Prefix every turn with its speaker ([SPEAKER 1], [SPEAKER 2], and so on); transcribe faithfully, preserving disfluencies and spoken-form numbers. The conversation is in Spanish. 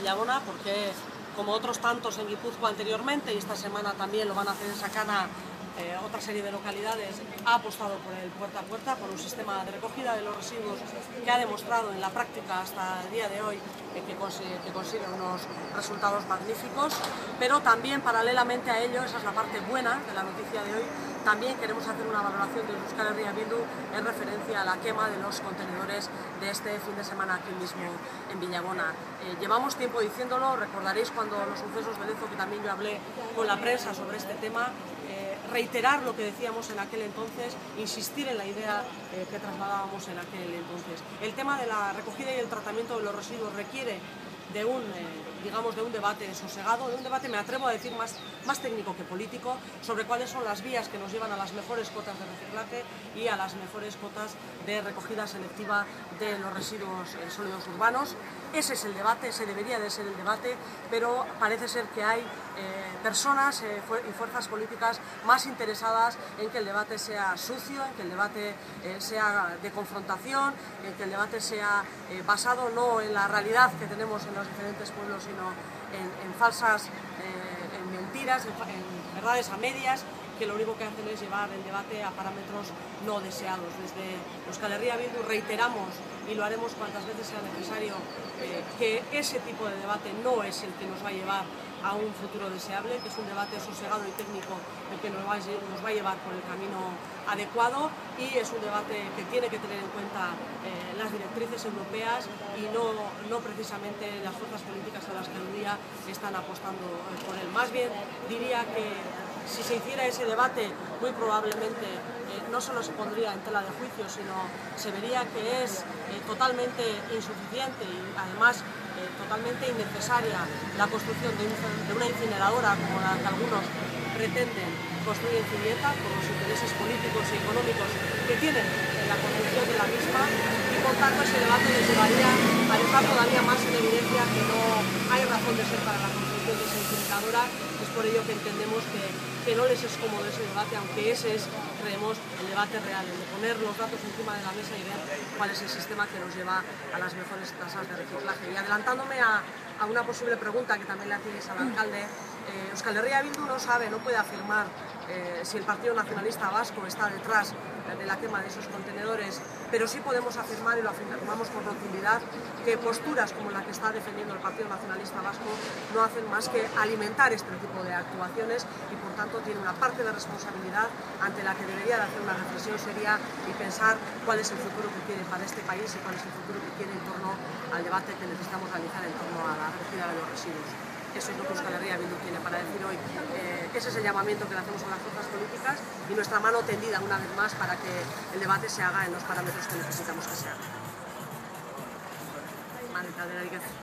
[SPEAKER 1] Villabona, porque como otros tantos en Guipúzcoa anteriormente, y esta semana también lo van a hacer en Sacana, eh, otra serie de localidades, ha apostado por el puerta a puerta, por un sistema de recogida de los residuos que ha demostrado en la práctica hasta el día de hoy eh, que, consigue, que consigue unos resultados magníficos, pero también paralelamente a ello, esa es la parte buena de la noticia de hoy, también queremos hacer una valoración de Euskal Herria Bildu en referencia a la quema de los contenedores de este fin de semana aquí mismo en Villabona. Eh, llevamos tiempo diciéndolo, recordaréis cuando los sucesos de Lezo, que también yo hablé con la prensa sobre este tema, eh, reiterar lo que decíamos en aquel entonces, insistir en la idea eh, que trasladábamos en aquel entonces. El tema de la recogida y el tratamiento de los residuos requiere de un, eh, digamos, de un debate sosegado, de un debate, me atrevo a decir, más, más técnico que político, sobre cuáles son las vías que nos llevan a las mejores cotas de reciclaje y a las mejores cotas de recogida selectiva de los residuos eh, sólidos urbanos. Ese es el debate, ese debería de ser el debate, pero parece ser que hay eh, personas eh, y fuerzas políticas más interesadas en que el debate sea sucio, en que el debate eh, sea de confrontación, en que el debate sea eh, basado no en la realidad que tenemos en los diferentes pueblos, sino en, en falsas, eh, en mentiras, en, en verdades a medias, que lo único que hacen es llevar el debate a parámetros no deseados. Desde Euskal Herria Bildu reiteramos, y lo haremos cuantas veces sea necesario, eh, que ese tipo de debate no es el que nos va a llevar a un futuro deseable, que es un debate sosegado y técnico el que nos va, a, nos va a llevar por el camino adecuado, y es un debate que tiene que tener en cuenta eh, las directrices europeas y no, no precisamente las fuerzas políticas a las que hoy día están apostando por él. Más bien diría que si se hiciera ese debate, muy probablemente eh, no solo se pondría en tela de juicio, sino se vería que es eh, totalmente insuficiente y además eh, totalmente innecesaria la construcción de, un, de una incineradora como la que algunos pretenden construir en Zubieta, por los intereses políticos y económicos que tienen en la construcción de la misma, y por tanto ese debate les llevaría a dejar todavía más en evidencia que no hay razón de ser para la construcción de esa incineradora. Es por ello que entendemos que, que no les es cómodo ese debate, aunque ese es, creemos, el debate real, el de poner los datos encima de la mesa y ver cuál es el sistema que nos lleva a las mejores tasas de reciclaje. Y adelantándome a, a una posible pregunta que también le hacéis al alcalde, eh, Euskal Herria Bildu no sabe, no puede afirmar eh, si el Partido Nacionalista Vasco está detrás de la quema de esos contenedores, pero sí podemos afirmar, y lo afirmamos con rotundidad, que posturas como la que está defendiendo el Partido Nacionalista Vasco no hacen más que alimentar este tipo de actuaciones, y por tanto tiene una parte de responsabilidad ante la que debería de hacer una reflexión seria y pensar cuál es el futuro que quiere para este país y cuál es el futuro que quiere en torno al debate que necesitamos realizar en torno a la recogida de los residuos. Eso es lo que Euskal Herria Bildu tiene para decir hoy. Eh, ese es el llamamiento que le hacemos a las fuerzas políticas y nuestra mano tendida una vez más para que el debate se haga en los parámetros que necesitamos que se haga.